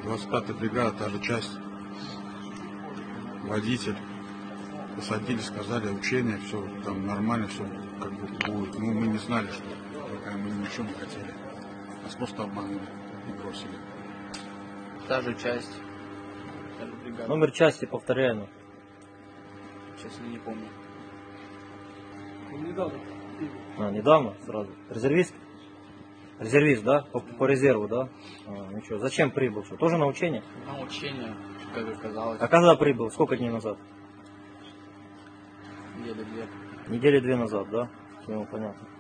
25-я бригада, та же часть, водитель. Посадили, сказали, учение, все там нормально, все как бы будет. Ну, мы не знали, что мы ничего не хотели. Нас просто обманули и бросили. Та же часть, та же бригада. Номер части повторяемый. Честно, не помню. Недавно сразу. Резервист? Резервист, да? По резерву, да? Ничего. Зачем прибыл? Что, тоже на учение? На учение, как оказалось. А когда прибыл? Сколько дней назад? Недели 2. Недели 2 назад, да? Все, понятно.